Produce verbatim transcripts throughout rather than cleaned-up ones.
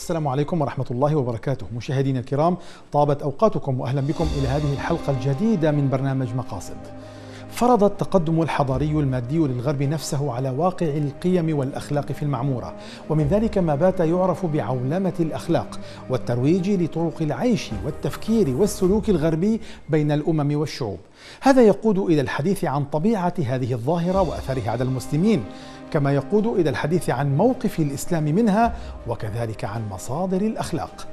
السلام عليكم ورحمة الله وبركاته. مشاهدينا الكرام، طابت أوقاتكم وأهلا بكم إلى هذه الحلقة الجديدة من برنامج مقاصد. فرض التقدم الحضاري المادي للغرب نفسه على واقع القيم والأخلاق في المعمورة، ومن ذلك ما بات يعرف بعولمة الأخلاق والترويج لطرق العيش والتفكير والسلوك الغربي بين الأمم والشعوب. هذا يقود إلى الحديث عن طبيعة هذه الظاهرة وأثرها على المسلمين، كما يقود إلى الحديث عن موقف الإسلام منها وكذلك عن مصادر الأخلاق.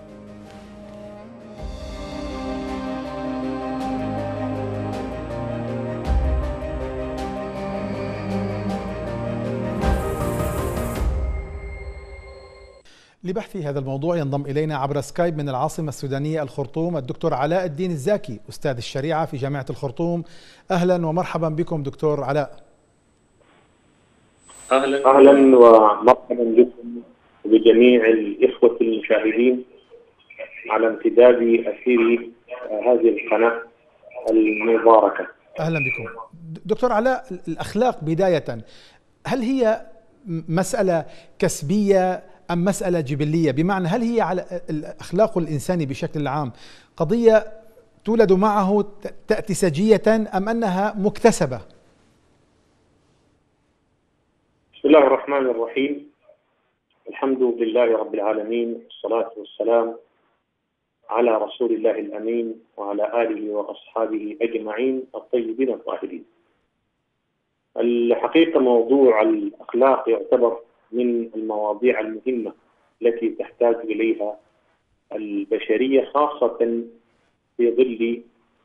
لبحث هذا الموضوع ينضم إلينا عبر سكايب من العاصمة السودانية الخرطوم الدكتور علاء الدين الزاكي، أستاذ الشريعة في جامعة الخرطوم. أهلا ومرحبا بكم دكتور علاء. أهلا أهلا ومرحبا بكم وبجميع الإخوة المشاهدين على امتداد أثير هذه القناة المباركة. أهلا بكم دكتور علاء. الأخلاق بداية، هل هي مسألة كسبية أم مسألة جبلية؟ بمعنى هل هي على الأخلاق الإنساني بشكل عام قضية تولد معه تأتي سجية أم أنها مكتسبة؟ بسم الله الرحمن الرحيم. الحمد لله رب العالمين، والصلاة والسلام على رسول الله الأمين وعلى آله وأصحابه أجمعين الطيبين الطاهرين. الحقيقة موضوع الأخلاق يعتبر من المواضيع المهمة التي تحتاج إليها البشرية، خاصة في ظل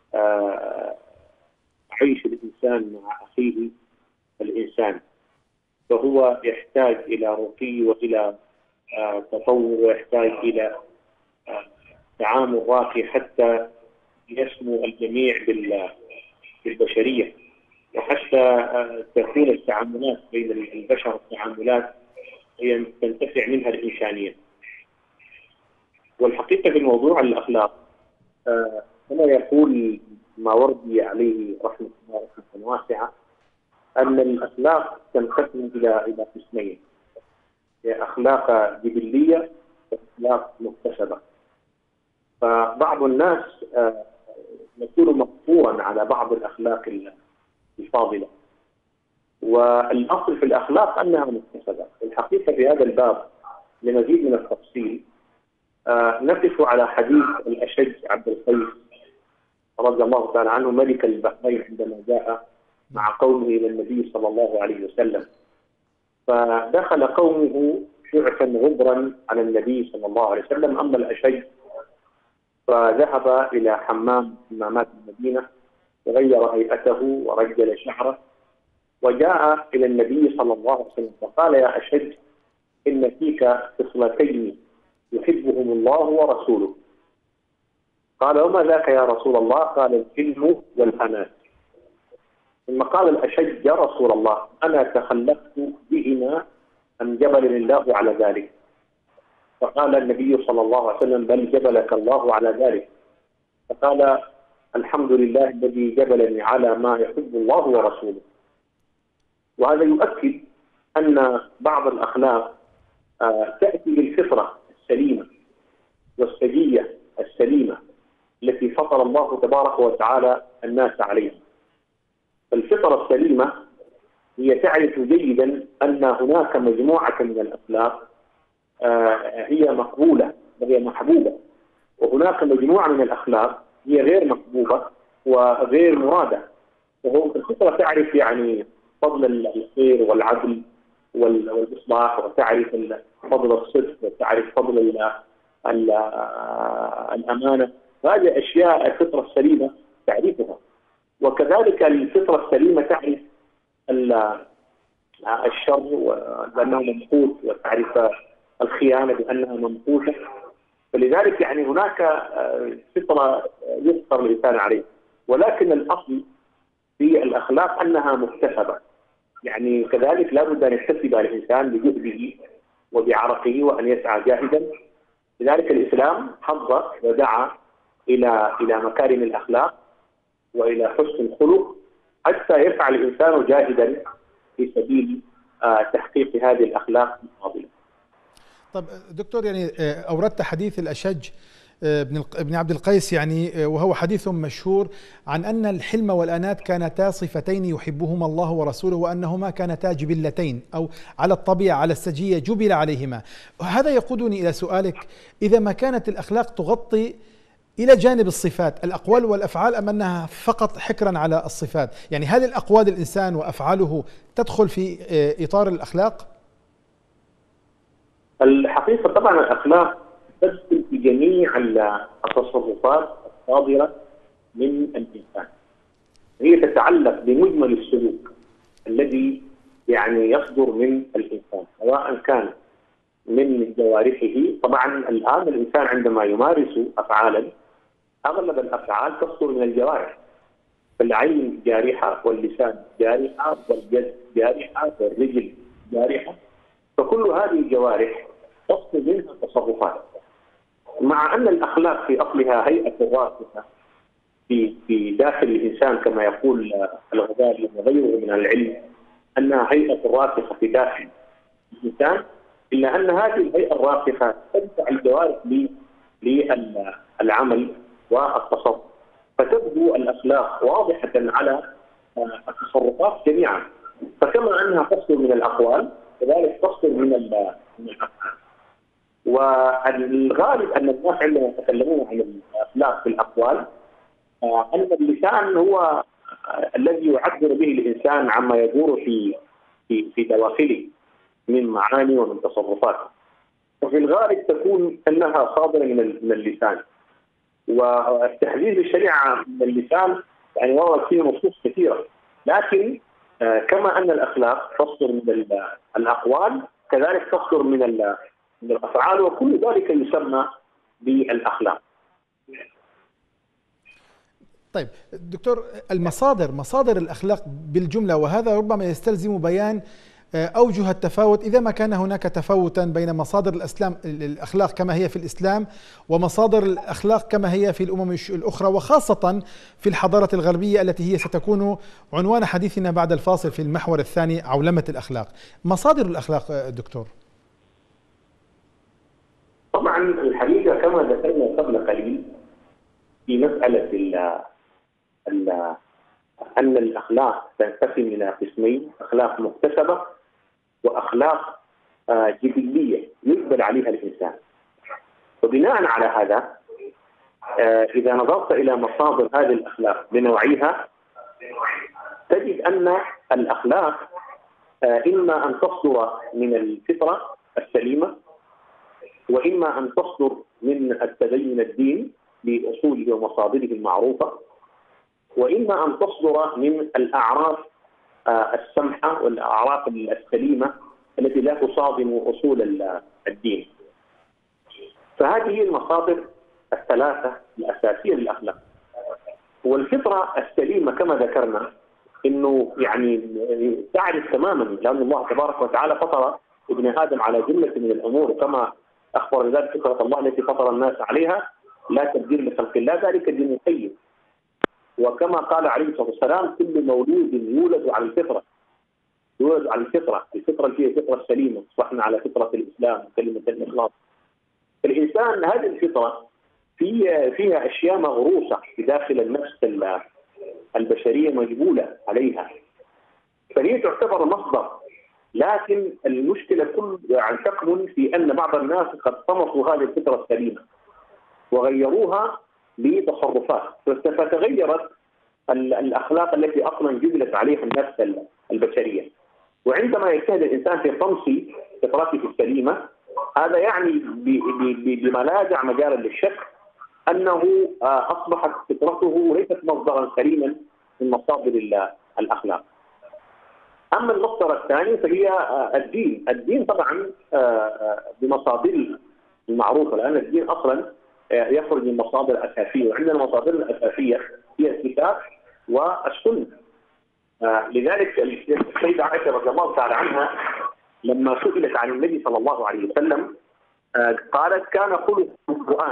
عيش الإنسان مع أخيه الإنسان، فهو يحتاج إلى رقي وإلى تطور ويحتاج إلى تعامل راقي حتى يسمو الجميع بالبشرية، وحتى تكون التعاملات بين البشر تعاملات تنتفع منها الإنسانية. والحقيقة في موضوع الأخلاق كما يقول ماوردي عليه رحمة الله رحمة واسعة أن الأخلاق تنقسم إلى إلى قسمين: أخلاق جبلية وأخلاق مكتسبة. فبعض الناس يكون مقصورا على بعض الأخلاق الفاضلة، والأصل في الأخلاق أنها مكتسبة. الحقيقة في هذا الباب لمزيد من التفصيل نقف على حديث الأشج عبد القيس رضي الله تعالى عنه ملك البحرين عندما جاء مع قومه إلى النبي صلى الله عليه وسلم، فدخل قومه شعثا غبرا على النبي صلى الله عليه وسلم. أما الأشج فذهب إلى حمام حمامات المدينة وغير هيئته ورجل شعره وجاء إلى النبي صلى الله عليه وسلم فقال: يا أشج، إن فيك خصلتين يحبهم الله ورسوله. قال: وما ذاك يا رسول الله؟ قال: الحلم والأناة. ثم قال الأشج: يا رسول الله، أنا تخلقت بهما أم جبلني الله على ذلك؟ فقال النبي صلى الله عليه وسلم: بل جبلك الله على ذلك. فقال: الحمد لله الذي جبلني على ما يحب الله ورسوله. وهذا يؤكد أن بعض الأخلاق تأتي بالفطرة السليمة والسجية السليمة التي فطر الله تبارك وتعالى الناس عليها. الفطرة السليمة هي تعرف جيدا أن هناك مجموعة من الأخلاق هي مقبولة وهي محبوبة، وهناك مجموعة من الأخلاق هي غير مقبولة وغير مرادة. وهو الفطرة تعرف يعني فضل الخير والعدل والإصلاح، وتعرف فضل الصدق، وتعرف فضل ال ال الأمانة. هذه أشياء الفطرة السليمة تعرفها. وكذلك الفطرة السليمة تعرف الشر بأنه ممقوت، وتعرف الخيانة بأنها ممقوتة. فلذلك يعني هناك فطرة يفطر الإنسان عليه، ولكن الأصل في الأخلاق أنها مكتسبة. يعني كذلك لا بد أن يكتسب الإنسان بجهده وبعرقه وأن يسعى جاهدا. لذلك الإسلام حض ودعا إلى إلى مكارم الأخلاق وإلى حسن الخلق حتى يفعل الإنسان جاهدا في سبيل تحقيق هذه الأخلاق الفاضلة. طب دكتور، يعني أوردت حديث الأشج ابن ابن عبد القيس، يعني وهو حديث مشهور عن أن الحلم والأنات كانتا صفتين يحبهما الله ورسوله، وأنهما كانتا جبلتين أو على الطبيعة على السجية جبل عليهما. هذا يقودني إلى سؤالك: إذا ما كانت الأخلاق تغطي إلى جانب الصفات، الأقوال والأفعال، أم أنها فقط حكرا على الصفات؟ يعني هل الأقوال الإنسان وأفعاله تدخل في إطار الأخلاق؟ الحقيقة طبعا الأخلاق تدخل في جميع التصرفات الصادرة من الإنسان. هي تتعلق بمجمل السلوك الذي يعني يصدر من الإنسان، سواء كان من جوارحه. طبعا الآن الإنسان عندما يمارس أفعالا، أغلب الأفعال تصدر من الجوارح، فالعين جارحة واللسان جارحة واليد جارحة والرجل جارحة، فكل هذه الجوارح تصدر منها تصرفات. مع أن الأخلاق في أصلها هيئة راسخة في في داخل الإنسان، كما يقول الغزالي وغيره من العلم أنها هيئة راسخة في داخل الإنسان، إلا أن هذه الهيئة الراسخة تدفع الجوارح للعمل والتصرف، فتبدو الأخلاق واضحة على التصرفات جميعا. فكما أنها تصدر من الأقوال كذلك تصدر من الأفعال. والغالب أن الناس عندما يتكلمون عن الأخلاق في الأقوال أن اللسان هو الذي يعبر به الإنسان عما يدور في في في دواخله من معاني ومن تصرفات، وفي الغالب تكون أنها صادرة من اللسان. والتحذير بالشريعة من اللسان يعني ورد فيه نصوص كثيرة، لكن كما أن الأخلاق تصدر من الأقوال كذلك تصدر من من الأفعال، وكل ذلك يسمى بالأخلاق. طيب دكتور، المصادر مصادر الأخلاق بالجملة، وهذا ربما يستلزم بيان أوجه التفاوت إذا ما كان هناك تفاوتا بين مصادر الإسلام الأخلاق كما هي في الإسلام ومصادر الأخلاق كما هي في الأمم الأخرى، وخاصة في الحضارة الغربية التي هي ستكون عنوان حديثنا بعد الفاصل في المحور الثاني، عولمة الأخلاق. مصادر الأخلاق دكتور. طبعا الحقيقة كما ذكرنا قبل قليل في مسألة ال ال أن الأخلاق تنقسم إلى قسمين: أخلاق مكتسبة وأخلاق جبلية يجبل عليها الإنسان. وبناء على هذا إذا نظرت إلى مصادر هذه الأخلاق بنوعيها تجد أن الأخلاق إما أن تصدر من الفطرة السليمة، وإما أن تصدر من التدين الدين بأصوله ومصادره المعروفة، وإما أن تصدر من الأعراف السمحة والأعراف السليمة التي لا تصادم أصول الدين. فهذه هي المصادر الثلاثة الأساسية للأخلاق. والفطرة السليمة كما ذكرنا إنه يعني تعرف تماما، لأن الله تبارك وتعالى فطر ابن آدم على جملة من الأمور، كما أخبر ذلك فطرة الله التي فطر الناس عليها لا تبديل لخلق الله، ذلك الدين القيم. وكما قال عليه الصلاة والسلام: كل مولود يولد على الفطرة، يولد على الفطرة، الفطرة اللي هي الفطرة السليمة، أصبحنا على فطرة الإسلام كلمة الإخلاص. الإنسان هذه الفطرة في فيها أشياء مغروسة في داخل النفس البشرية مجبولة عليها، فهي تعتبر مصدر. لكن المشكلة كل يعني تكمن في أن بعض الناس قد طمسوا هذه الفطرة السليمة وغيروها بتصرفات، فتغيرت الأخلاق التي أصلا جبلت عليها النفس البشرية. وعندما يجتهد الإنسان في طمس فطرته السليمة، هذا يعني بما لا يدع مجالا للشك أنه أصبحت فطرته ليست مصدرا سليما من مصادر الأخلاق. أما المصدر الثاني فهي الدين. الدين طبعا بمصادره المعروفة، لأن الدين أصلا يخرج من مصادر أساسية، وعندنا المصادر الأساسية هي الكتاب والسنة. لذلك السيدة عائشة رضي الله تعالى عنها لما سئلت عن النبي صلى الله عليه وسلم قالت: كان خلقه القرآن.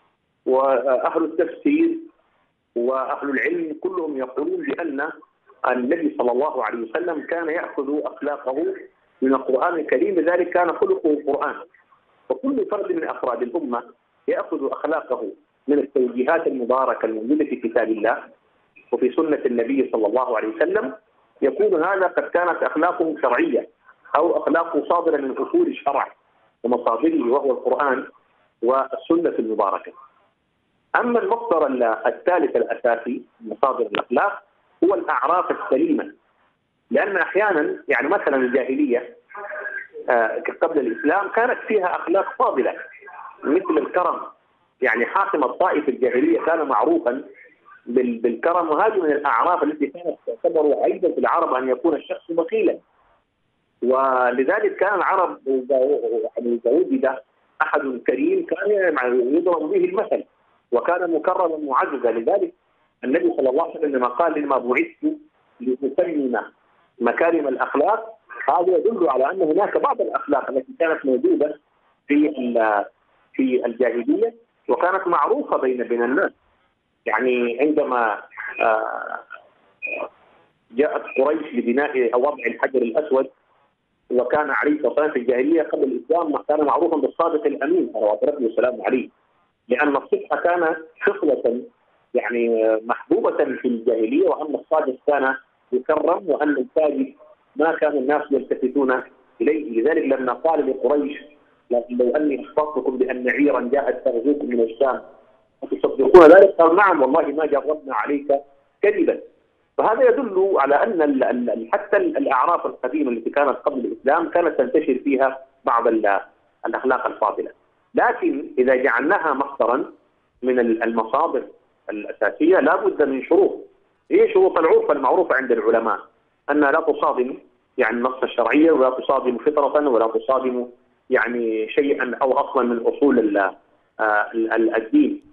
وأهل التفسير وأهل العلم كلهم يقولون بأن النبي صلى الله عليه وسلم كان يأخذ أخلاقه من القرآن الكريم، لذلك كان خلقه القرآن. وكل فرد من أفراد الأمة يأخذ أخلاقه من التوجيهات المباركة الموجودة في كتاب الله وفي سنة النبي صلى الله عليه وسلم، يكون هذا قد كانت أخلاقه شرعية أو أخلاقه صادرة من أصول الشرع ومصادره وهو القرآن والسنة المباركة. أما المصدر الثالث الأساسي من مصادر الأخلاق هو الأعراف السليمة، لأن أحيانا يعني مثلا الجاهلية قبل الإسلام كانت فيها أخلاق فاضلة مثل الكرم، يعني حاكم الطائف الجاهلية كان معروفا بالكرم، وهذه من الأعراف التي كانت تعتبر عيبا في العرب أن يكون الشخص بخيلا، ولذلك كان العرب يعني إذا وجد أحد كريم كان يضرب به المثل وكان مكرما معززا. لذلك النبي صلى الله عليه وسلم لما قال إنما بعثت لأتمم مكارم الأخلاق، هذا يدل على أن هناك بعض الأخلاق التي كانت موجودة في في الجاهلية وكانت معروفة بين بين الناس. يعني عندما جاءت قريش لبناء أو وضع الحجر الأسود، وكان عليه الصلاة والسلام في الجاهلية قبل الإسلام كان معروفا بالصادق الأمين صلوات ربي وسلامه عليه، لأن الصدق كان خصلة يعني محبوبة في الجاهلية، وأن الصادق كان يكرم، وأن الكاذب ما كان الناس يلتفتون إليه. لذلك لما قال لقريش لو أني أخبرتكم بأن عيرا جاءت تغزوكم من الشام أتصدقون ذلك؟ قال نعم والله ما جربنا عليك كذبا. فهذا يدل على أن حتى الأعراف القديمة التي كانت قبل الإسلام كانت تنتشر فيها بعض الأخلاق الفاضلة، لكن إذا جعلناها مصدرا من المصادر الأساسية لا بد من شروط، هي شروط العرف المعروفة عند العلماء أنها لا تصادم يعني النص الشرعي، ولا تصادم فطرة، ولا تصادم يعني شيئا أو أصلا من أصول الدين.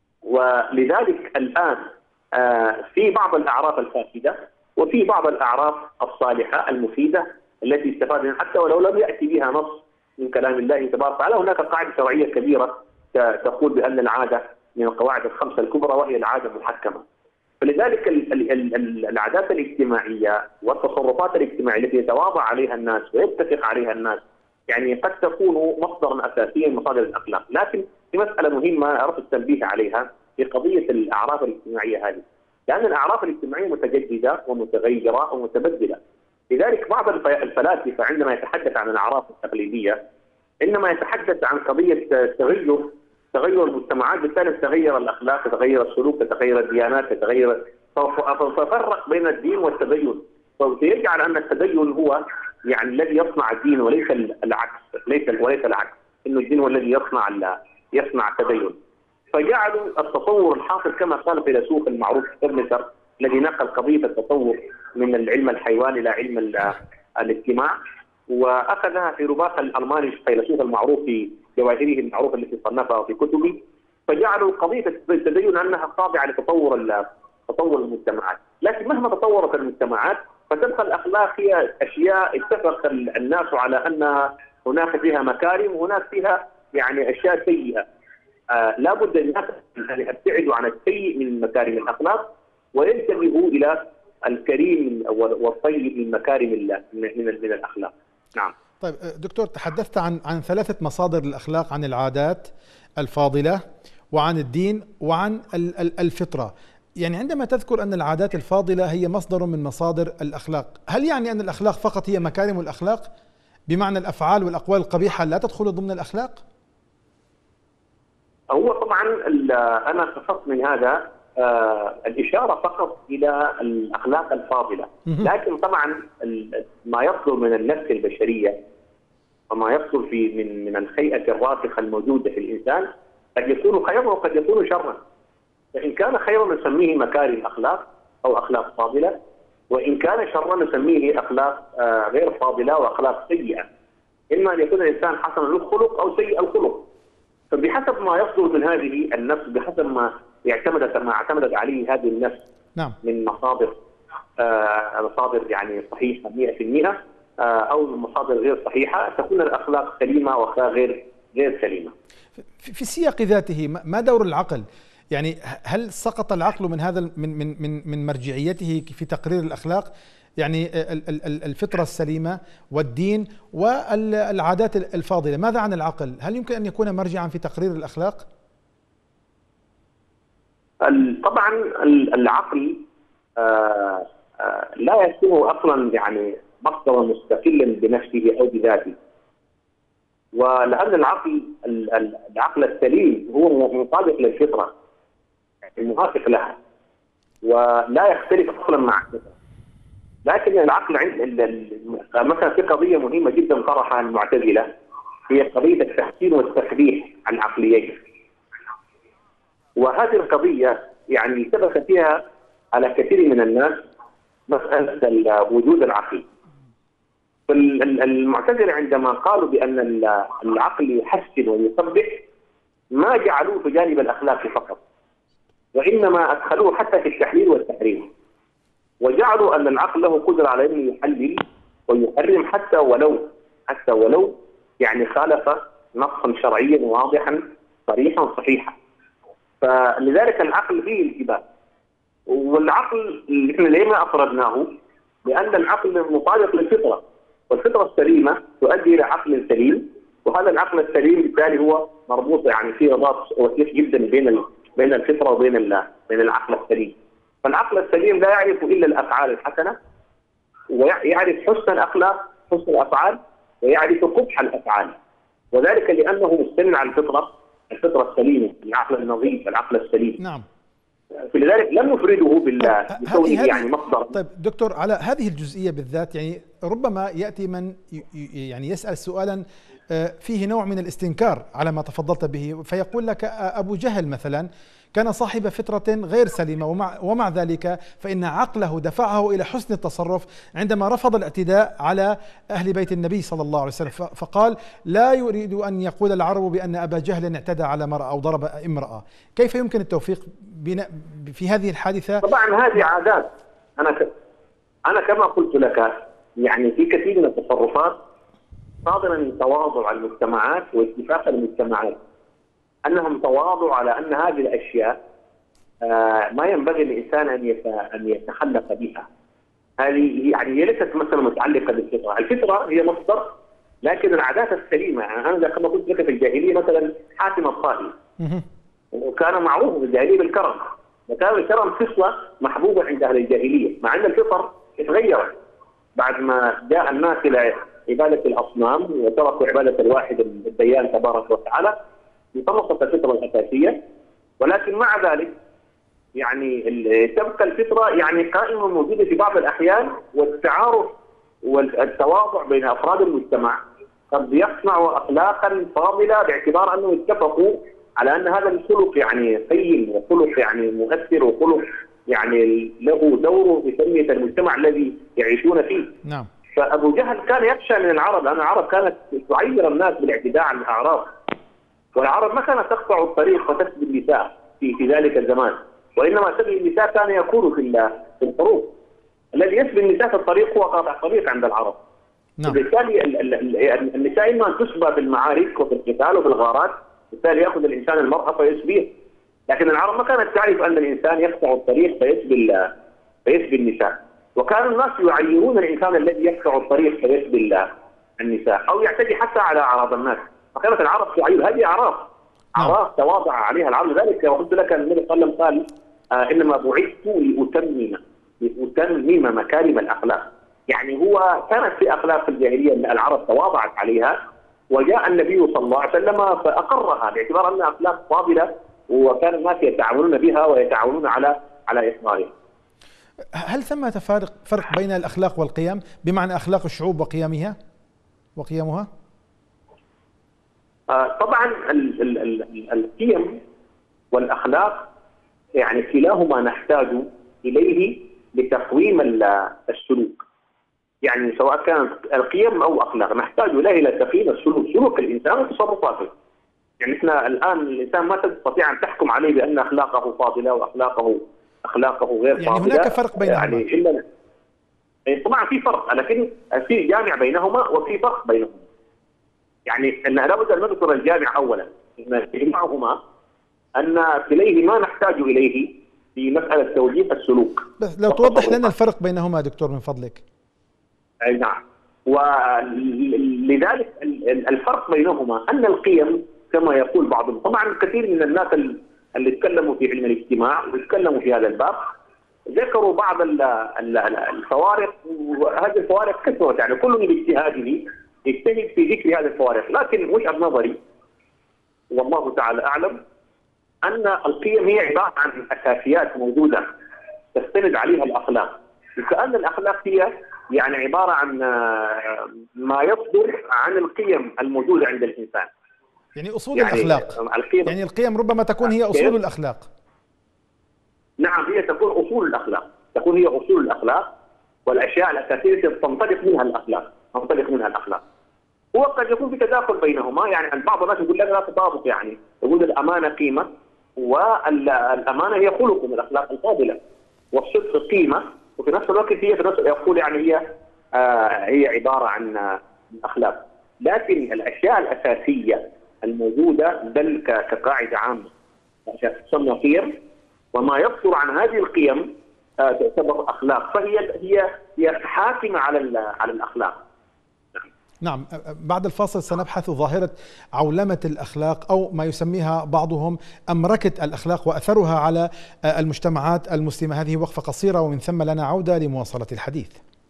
ولذلك الآن في بعض الأعراف الفاسدة وفي بعض الأعراف الصالحة المفيدة التي استفاد منها حتى ولو لم يأتي بها نص من كلام الله تبارك وتعالى. هناك قاعدة شرعية كبيرة تقول بأن العادة من القواعد الخمسة الكبرى وهي العادة المحكمة. فلذلك العادات الاجتماعية والتصرفات الاجتماعية التي يتواضع عليها الناس ويتفق عليها الناس يعني قد تكون مصدرا أساسيا من مصادر الأخلاق. لكن في مسألة مهمة أردت التنبيه عليها في قضية الأعراف الاجتماعية هذه، لأن الأعراف الاجتماعية متجددة ومتغيرة ومتبدلة. لذلك بعض الفلاسفة عندما يتحدث عن الأعراف التقليدية إنما يتحدث عن قضية تغير تغير المجتمعات، بالتالي تتغير الأخلاق، تتغير السلوك، تتغير الديانات، تتغير، ففرق بين الدين والتدين، فيجعل أن التدين هو يعني الذي يصنع الدين وليس العكس، ليس وليس العكس، إنه الدين هو الذي يصنع يصنع التدين. فجعلوا التطور الحاصل كما قال الفيلسوف المعروف كيرنيجر الذي نقل قضية التطور من العلم الحيواني إلى علم الاجتماع، وأخذها في رباخ الألماني الفيلسوف المعروف في جواهره المعروفة التي صنفها في كتبه، فجعلوا قضية التدين أنها خاضعة لتطور تطور المجتمعات. لكن مهما تطورت المجتمعات فتبقى الأخلاق هي أشياء اتفق الناس على أن هناك فيها مكارم وهناك فيها يعني أشياء سيئة. آه لا بد الناس أن يبتعدوا عن السيء من مكارم الأخلاق وينتبهوا إلى الكريم والطيب من مكارم من من الأخلاق. نعم. طيب دكتور، تحدثت عن عن ثلاثة مصادر الأخلاق، عن العادات الفاضلة وعن الدين وعن الفطرة. يعني عندما تذكر أن العادات الفاضلة هي مصدر من مصادر الأخلاق، هل يعني أن الأخلاق فقط هي مكارم الأخلاق بمعنى الأفعال والأقوال القبيحة لا تدخل ضمن الأخلاق؟ هو طبعا أنا قصدت من هذا آه الإشارة فقط إلى الأخلاق الفاضلة، لكن طبعا ما يصدر من النفس البشرية وما يصدر في من من الهيئة الراسخة الموجودة في الإنسان قد يكون خيرا وقد يكون شرا. فإن كان خيرا نسميه مكارم أخلاق أو أخلاق فاضلة، وإن كان شرا نسميه أخلاق آه غير فاضلة وأخلاق سيئة. إما أن يكون الإنسان حسن الخلق أو سيء الخلق، فبحسب ما يصدر من هذه النفس، بحسب ما يعتمد ما اعتمدت عليه هذه النفس نعم. من مصادر آه مصادر يعني صحيحة مئة في المئة آه أو مصادر غير صحيحة، تكون الأخلاق سليمة وأخلاق غير غير سليمة. في السياق ذاته ما دور العقل؟ يعني هل سقط العقل من هذا من من من من مرجعيته في تقرير الأخلاق؟ يعني الفطرة السليمة والدين والعادات الفاضلة. ماذا عن العقل؟ هل يمكن أن يكون مرجعا في تقرير الأخلاق؟ طبعا العقل آه آه لا يكون اصلا يعني مصدرا مستقلا بنفسه او بذاته، ولان العقل العقل السليم هو مطابق للفطره، يعني موافق لها ولا يختلف اصلا مع الفطره. لكن العقل عند مثلا في قضيه مهمه جدا طرحها المعتزله، هي قضيه التحسين والتقبيح العقليين. وهذه القضيه يعني ثبت فيها على كثير من الناس مساله وجود العقل. فالمعتزله عندما قالوا بان العقل يحسن ويقبح ما جعلوه في جانب الاخلاق فقط، وانما ادخلوه حتى في التحليل والتحريم، وجعلوا ان العقل له قدره على انه يحلل ويحرم حتى ولو حتى ولو يعني خالف نصا شرعيا واضحا صريحا صحيحا. فلذلك العقل فيه التباس، والعقل اللي احنا ليه ما افردناه؟ لان العقل مطابق للفطره، والفطره السليمه تؤدي الى عقل سليم، وهذا العقل السليم بالتالي هو مربوط يعني في رباط وثيق جدا بين بين الفطره وبين بين العقل السليم. فالعقل السليم لا يعرف الا الافعال الحسنه، ويعرف حسن الاخلاق حسن الافعال، ويعرف قبح الافعال، وذلك لانه مستند على الفطره الفطره السليمه، العقل النظيف، العقل السليم. نعم. فلذلك لم نفرده بالله بكونه يعني مصدر. طيب دكتور، على هذه الجزئيه بالذات يعني ربما ياتي من يعني يسال سؤالا فيه نوع من الاستنكار على ما تفضلت به، فيقول لك ابو جهل مثلا كان صاحب فطرة غير سليمة، ومع, ومع ذلك فإن عقله دفعه إلى حسن التصرف عندما رفض الاعتداء على أهل بيت النبي صلى الله عليه وسلم، فقال لا يريد أن يقول العرب بأن أبا جهل اعتدى على امرأة أو ضرب امرأة. كيف يمكن التوفيق في هذه الحادثة؟ طبعا هذه عادات. أنا ك... أنا كما قلت لك يعني في كثير من التصرفات صادرة من تواضع المجتمعات واتفاق المجتمعات أنهم تواضعوا على أن هذه الأشياء آه ما ينبغي للإنسان أن أن يتخلق بها. هذه يعني هي ليست مثلا متعلقة بالفطرة، الفطرة هي مصدر، لكن العادات السليمة يعني أنا كما قلت لك في الجاهلية مثلا حاتم الطائي وكان معروف في الجاهلية بالكرم، وكان الكرم خصلة محبوبة عند أهل الجاهلية، مع أن الفطر اتغيرت بعد ما جاء الناس إلى عبادة الأصنام وتركوا عبادة الواحد الديان تبارك وتعالى، انطلقت الفطرة الأساسية. ولكن مع ذلك يعني تبقى الفطرة يعني قائمة موجودة في بعض الأحيان، والتعارف والتواضع بين أفراد المجتمع قد يصنع أخلاقا فاضلة باعتبار أنه اتفقوا على أن هذا الخلق يعني قيم وخلق يعني مؤثر وخلق يعني له دوره في تنمية المجتمع الذي يعيشون فيه. نعم. فأبو جهل كان يخشى من العرب، لأن العرب كانت تعير الناس بالاعتداء على الأعراض، والعرب ما كانت تقطع الطريق وتسبي النساء في في ذلك الزمان، وإنما سبي النساء كان يكون في في الحروب. الذي يسبي النساء في الطريق هو قاطع الطريق عند العرب. نعم. وبالتالي النساء إما أن تسبى في المعارك وفي القتال وفي الغارات، بالتالي يأخذ الإنسان المرأة فيسبيه، لكن العرب ما كانت تعرف أن الإنسان يقطع الطريق فيسبي فيسبي النساء، وكان الناس يعيرون الإنسان الذي يقطع الطريق فيسبي النساء أو يعتدي حتى على أعراض الناس. فكانت العرب تعير هذه أعراض أعراض تواضع عليها العرب. لذلك قلت لك النبي صلى الله عليه وسلم قال آه إنما بعثت لأتمم لأتمم مكارم الأخلاق. يعني هو كانت في أخلاق الجاهلية أن العرب تواضعت عليها، وجاء النبي صلى الله عليه وسلم فأقرها باعتبار أنها أخلاق فاضلة، وكان الناس يتعاونون بها ويتعاونون على على إصرارها. هل ثمة فرق فرق بين الأخلاق والقيم، بمعنى أخلاق الشعوب وقيمها وقيمها؟ آه طبعا ال ال ال القيم والأخلاق يعني كلاهما نحتاج إليه لتقويم السلوك. يعني سواء كانت القيم أو أخلاق نحتاج إليه لتقويم السلوك، سلوك الإنسان وتصرفاته. يعني احنا الآن الإنسان ما تستطيع أن تحكم عليه بأن أخلاقه فاضلة وأخلاقه أخلاقه غير يعني فاضلة. يعني هناك فرق بينهما. يعني إلا طبعا في فرق، لكن في جامع بينهما وفي فرق بينهما. يعني أن لابد أن نذكر الجامع أولا، أن يجمعهما أن إليه ما نحتاج إليه في مسألة توجيه السلوك. بس لو توضح لنا الفرق بينهما دكتور من فضلك. أي نعم. ولذلك الفرق بينهما أن القيم كما يقول بعضهم، طبعا كثير من الناس اللي تكلموا في علم الاجتماع ويتكلموا في هذا الباب ذكروا بعض الفوارق، وهذه الفوارق كثرت، يعني كل من اجتهاده يجتهد في ذكر هذه الفوارق، لكن وجهة نظري والله تعالى أعلم أن القيم هي عبارة عن أساسيات موجودة تستند عليها الأخلاق، وكأن الأخلاق هي يعني عبارة عن ما يصدر عن القيم الموجودة عند الإنسان. يعني أصول يعني الأخلاق، القيم يعني القيم ربما تكون هي أصول الأخلاق. نعم، هي تكون أصول الأخلاق، تكون هي أصول الأخلاق والأشياء الأساسية تنطلق منها الأخلاق، تنطلق منها الأخلاق. وقد يكون في تداخل بينهما، يعني بعض الناس يقول لك لا تطابق، يعني يقول الأمانة قيمة والأمانة هي خلق من الأخلاق الفاضلة، والصدق قيمة، وفي نفس الوقت هي في نفس يقول يعني هي آه هي عبارة عن آه أخلاق. لكن الأشياء الأساسية الموجودة بل كقاعدة عامة تسمى قيم، وما يصدر عن هذه القيم آه تعتبر أخلاق، فهي هي هي حاكمة على على الأخلاق. نعم، بعد الفاصل سنبحث ظاهرة عولمة الأخلاق أو ما يسميها بعضهم أمركة الأخلاق وأثرها على المجتمعات المسلمة. هذه وقفة قصيرة ومن ثم لنا عودة لمواصلة الحديث.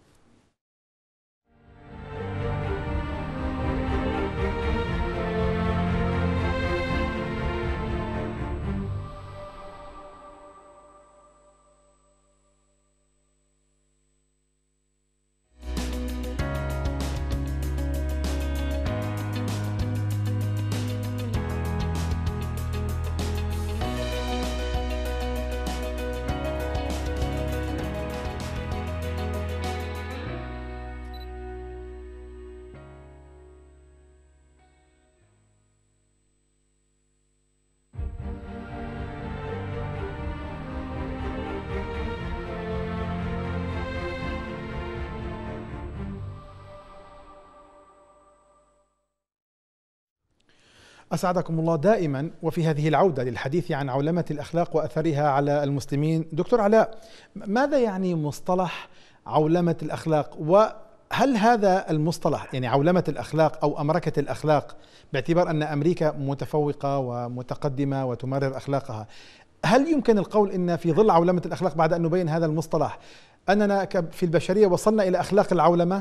أسعدكم الله دائما. وفي هذه العودة للحديث عن عولمة الأخلاق وأثرها على المسلمين، دكتور علاء، ماذا يعني مصطلح عولمة الأخلاق؟ وهل هذا المصطلح يعني عولمة الأخلاق أو أمركة الأخلاق، باعتبار أن أمريكا متفوقة ومتقدمة وتمرر أخلاقها، هل يمكن القول أن في ظل عولمة الأخلاق بعد أن نبين هذا المصطلح أننا في البشرية وصلنا إلى أخلاق العولمة؟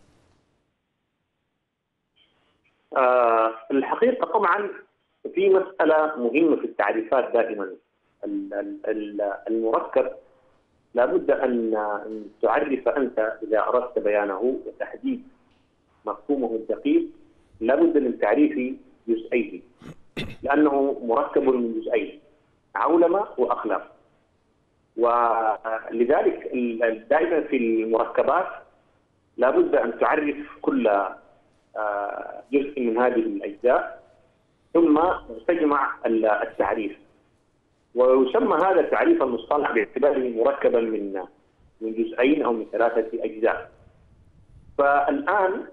آه الحقيقة طبعا في مسألة مهمة في التعريفات دائما. المركب لابد أن تعرف أنت إذا أردت بيانه وتحديد مفهومه الدقيق لابد من تعريف جزئيه، لأنه مركب من جزئين، عولمة وأخلاق. ولذلك دائما في المركبات لابد أن تعرف كل جزء من هذه الأجزاء ثم تجمع التعريف، ويسمى هذا التعريف المصطلح باعتباره مركبا من من جزئين أو من ثلاثة أجزاء. فالآن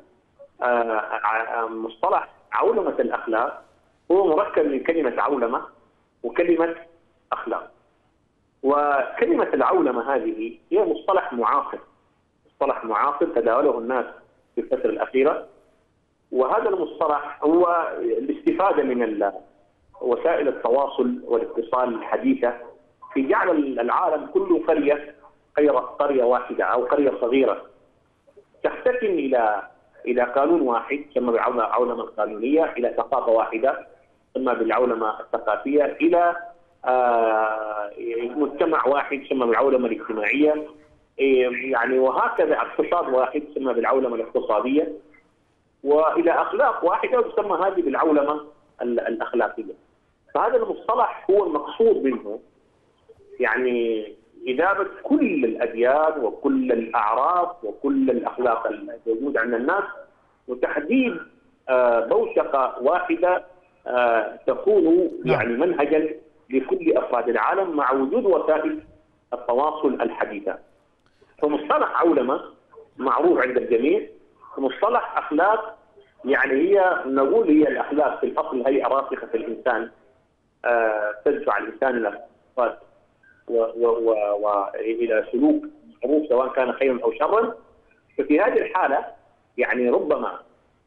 مصطلح عولمة الأخلاق هو مركب من كلمة عولمة وكلمة أخلاق. وكلمة العولمة هذه هي مصطلح معاصر، مصطلح معاصر تداوله الناس في الفترة الأخيرة، وهذا المصطلح هو الاستفادة من وسائل التواصل والاتصال الحديثة في جعل العالم كله قرية قرية واحدة أو قرية صغيرة تحتكم إلى إلى قانون واحد يسمى بالعولمة القانونية، إلى ثقافة واحدة يسمى بالعولمة الثقافية، إلى آه مجتمع واحد يسمى بالعولمة الاجتماعية، يعني وهكذا اقتصاد واحد يسمى بالعولمة الاقتصادية، وإلى أخلاق واحدة وتسمى هذه بالعولمة الأخلاقية. فهذا المصطلح هو المقصود منه يعني إذابة كل الأديان وكل الأعراف وكل الأخلاق الموجودة عند الناس، وتحديد بوشقة واحدة تكون يعني منهجا لكل أفراد العالم مع وجود وسائل التواصل الحديثة. فمصطلح عولمة معروف عند الجميع، ومصطلح أخلاق يعني هي نقول هي الأخلاق في الأصل هي راسخة في الإنسان تدفع الإنسان إلى وإلى سلوك معروف سواء كان خيرا أو شرا، ففي هذه الحالة يعني ربما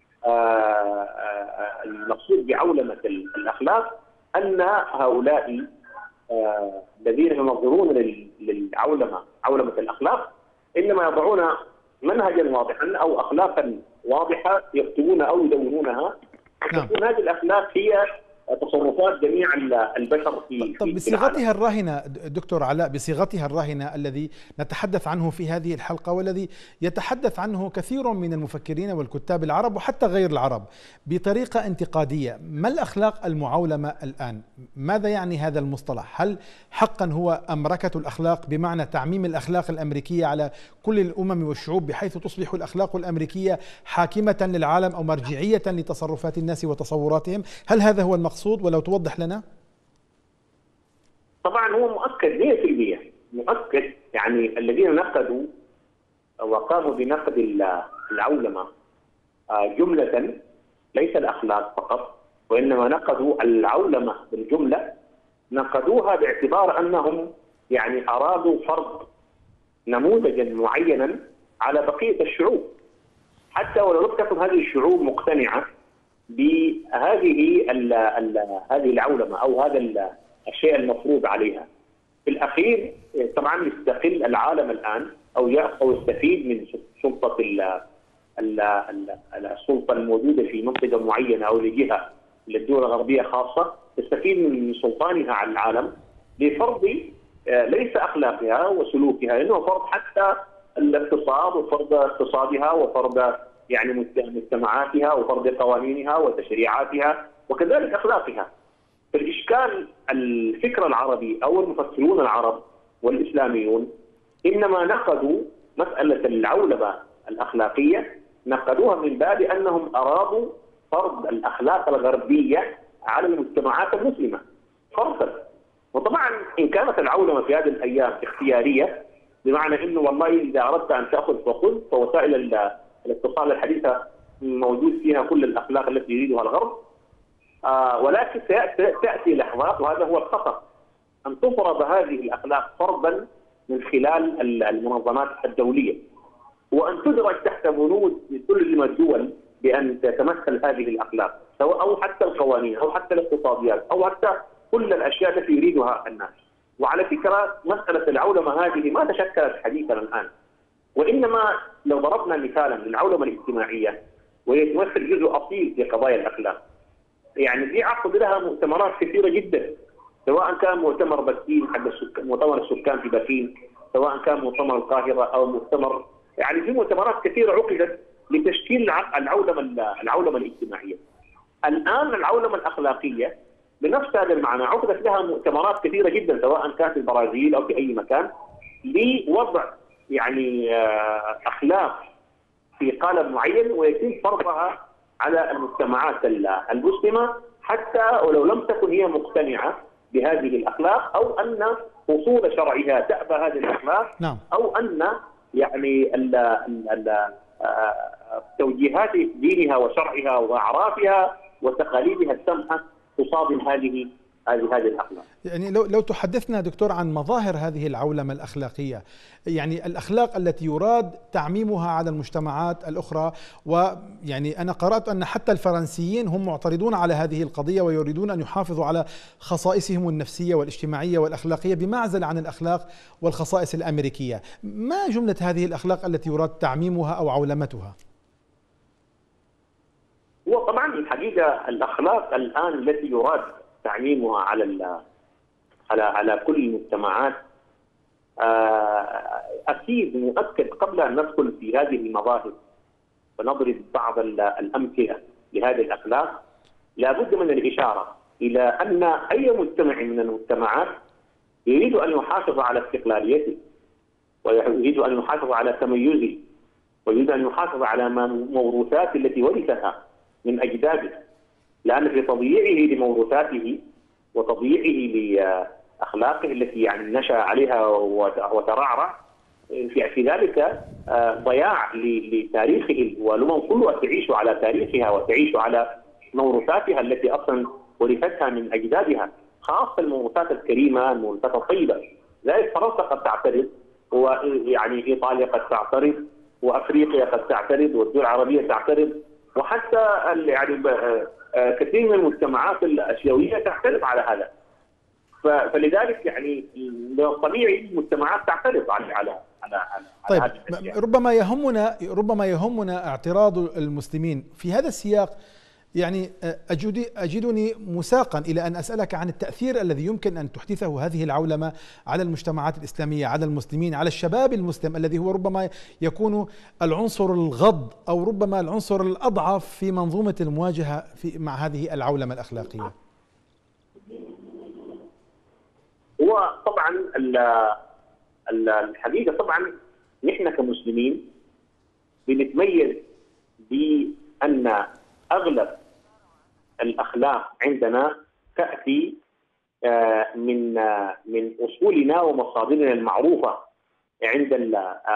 المقصود بعولمة الأخلاق أن هؤلاء الذين ينظرون للعولمة عولمة الأخلاق إنما يضعون منهجا واضحا أو أخلاقا واضحة يكتبون أو يدونونها. نعم. تكون هذه الأخلاق هي تصرفات جميع البشر في طب بصيغتها الراهنة دكتور علاء، بصيغتها الراهنة الذي نتحدث عنه في هذه الحلقة والذي يتحدث عنه كثير من المفكرين والكتاب العرب وحتى غير العرب بطريقة انتقادية، ما الأخلاق المعولمة الآن؟ ماذا يعني هذا المصطلح؟ هل حقا هو أمركة الأخلاق بمعنى تعميم الأخلاق الأمريكية على كل الأمم والشعوب بحيث تصبح الأخلاق الأمريكية حاكمة للعالم أو مرجعية لتصرفات الناس وتصوراتهم؟ هل هذا هو المقصود ولو توضح لنا؟ طبعا هو مؤكد مئة بالمئة مؤكد. يعني الذين نقدوا وقاموا بنقد العولمة جملة ليس الأخلاق فقط، وإنما نقدوا العولمة بالجملة، نقدوها باعتبار أنهم يعني أرادوا فرض نموذجا معينا على بقية الشعوب، حتى ولو لم تكن هذه الشعوب مقتنعة بهذه ال ال هذه العولمة أو هذا الشيء المفروض عليها. في الأخير طبعا يستقل العالم الآن أو أو يستفيد من سلطة السلطة الموجودة في منطقة معينة أو لجهة للدول الغربية خاصة، تستفيد من سلطانها على العالم لفرض ليس أخلاقها وسلوكها، إنه فرض حتى الاقتصاد وفرض اقتصادها وفرض يعني مجتمعاتها وفرض قوانينها وتشريعاتها وكذلك أخلاقها. فالإشكال الفكر العربي أو المفكرون العرب والإسلاميون إنما نقدوا مسألة العولمة الأخلاقية، نقدوها من باب أنهم أرادوا فرض الأخلاق الغربية على المجتمعات المسلمة فرضا. وطبعا إن كانت العولمة في هذه الأيام اختيارية، بمعنى أنه والله إذا أردت أن تأخذ فخذ، فوسائل الاتصال الحديثة موجود فيها كل الأخلاق التي يريدها الغرب، آه ولكن تأتي لحظات، وهذا هو الخطأ، أن تفرض هذه الأخلاق فرضا من خلال المنظمات الدولية، وأن تدرج تحت بنود كل الدول بأن تتمثل هذه الأخلاق، سواء أو حتى القوانين أو حتى الاقتصاديات أو حتى كل الأشياء التي يريدها الناس. وعلى فكرة مسألة العولمة هذه ما تشكلت حديثا الآن، وإنما لو ضربنا مثالا للعولمة الاجتماعية وهي تمثل جزء أصيل في قضايا الأخلاق، يعني دي عقد لها مؤتمرات كثيرة جدا، سواء كان مؤتمر بكين حق السكان، مؤتمر السكان في بكين، سواء كان مؤتمر القاهرة أو مؤتمر، يعني في مؤتمرات كثيرة عقدت لتشكيل العولمة العولمة الاجتماعية. الآن العولمة الأخلاقية بنفس هذا المعنى عقدت لها مؤتمرات كثيرة جدا، سواء كانت في البرازيل أو في أي مكان، لوضع يعني أخلاق في قالب معين ويتم فرضها على المجتمعات المسلمة، حتى ولو لم تكن هي مقتنعة بهذه الأخلاق، أو أن أصول شرعها تأبى هذه الأخلاق، نعم. أو أن يعني ال ال توجيهات دينها وشرعها وأعرافها وتقاليدها السمحة تصادم هذه هذه هذه الأخلاق. يعني لو لو تحدثنا دكتور عن مظاهر هذه العولمة الأخلاقية، يعني الأخلاق التي يراد تعميمها على المجتمعات الأخرى، ويعني أنا قرأت أن حتى الفرنسيين هم معترضون على هذه القضية ويريدون أن يحافظوا على خصائصهم النفسية والاجتماعية والأخلاقية بمعزل عن الأخلاق والخصائص الأمريكية. ما جملة هذه الأخلاق التي يراد تعميمها أو عولمتها؟ وطبعا الحقيقة الأخلاق الآن التي يراد تعميمها على على على كل المجتمعات اكيد مؤكد. قبل ان ندخل في هذه المظاهر ونضرب بعض الامثله لهذه الاخلاق، لابد من الاشاره الى ان اي مجتمع من المجتمعات يريد ان يحافظ على استقلاليته، ويريد ان يحافظ على تميزه، ويريد ان يحافظ على موروثات التي ورثها من اجداده، لأن في تضييعه لموروثاته وتضييعه لأخلاقه التي يعني نشأ عليها وترعرع في ذلك ضياع لتاريخه، والأمم كلها تعيش على تاريخها وتعيش على موروثاتها التي أصلا ورثتها من أجدادها، خاصة الموروثات الكريمة، الموروثات الطيبة. ذلك فرنسا قد تعترض، ويعني إيطاليا قد تعترض، وافريقيا قد تعترض والدول العربيه تعترض، وحتى يعني كثير من المجتمعات الاسيويه تعترض على هذا. فلذلك يعني طبيعي المجتمعات تعترض على على على طيب ربما يهمنا ربما يهمنا اعتراض المسلمين في هذا السياق. يعني أجدني مساقا إلى أن أسألك عن التأثير الذي يمكن أن تحدثه هذه العولمة على المجتمعات الإسلامية، على المسلمين، على الشباب المسلم الذي هو ربما يكون العنصر الغض أو ربما العنصر الأضعف في منظومة المواجهة في مع هذه العولمة الأخلاقية. هو طبعا الحقيقة طبعا نحن كمسلمين بنتميز بأن أغلب الأخلاق عندنا تأتي من من أصولنا ومصادرنا المعروفة عند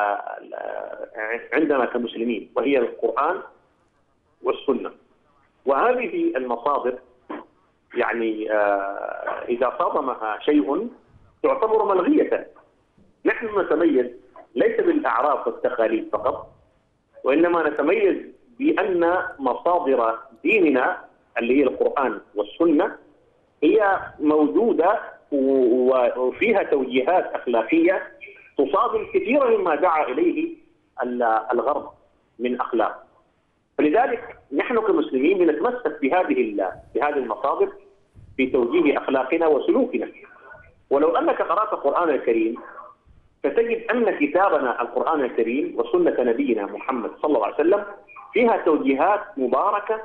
عندنا كمسلمين، وهي القرآن والسنة. وهذه المصادر يعني إذا صادمها شيء تعتبر ملغية. نحن نتميز ليس بالأعراف والتقاليد فقط، وإنما نتميز بأن مصادر ديننا اللي هي القرآن والسنة هي موجودة وفيها توجيهات أخلاقية تصادم كثيرا مما دعا إليه الغرب من أخلاق. فلذلك نحن كمسلمين بنتمسك بهذه بهذه المصادر في توجيه أخلاقنا وسلوكنا. ولو أنك قرأت القرآن الكريم فتجد أن كتابنا القرآن الكريم وسنة نبينا محمد صلى الله عليه وسلم فيها توجيهات مباركة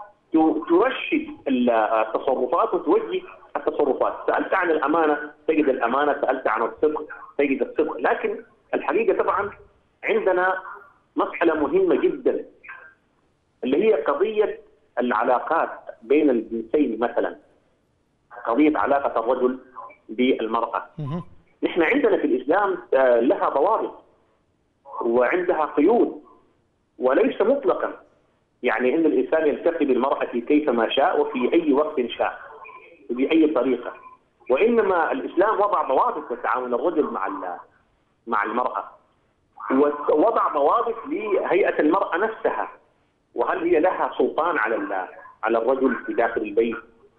ترشد التصرفات وتوجه التصرفات. سألت عن الأمانة تجد الأمانة، سألت عن الصدق تجد الصدق. لكن الحقيقة طبعا عندنا مسألة مهمة جدا اللي هي قضية العلاقات بين الجنسين، مثلا قضية علاقة الرجل بالمرأة. نحن عندنا في الإسلام لها ضوابط وعندها قيود وليس مطلقا، يعني ان الانسان يلتقي بالمراه كيفما شاء وفي اي وقت شاء وباي طريقه، وانما الاسلام وضع ضوابط لتعامل الرجل مع مع المراه، ووضع ضوابط لهيئه المراه نفسها، وهل هي لها سلطان على على الرجل في داخل البيت.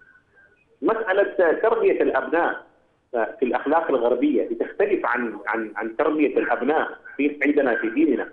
مساله تربيه الابناء في الاخلاق الغربيه بتختلف عن عن عن تربيه الابناء في عندنا في ديننا،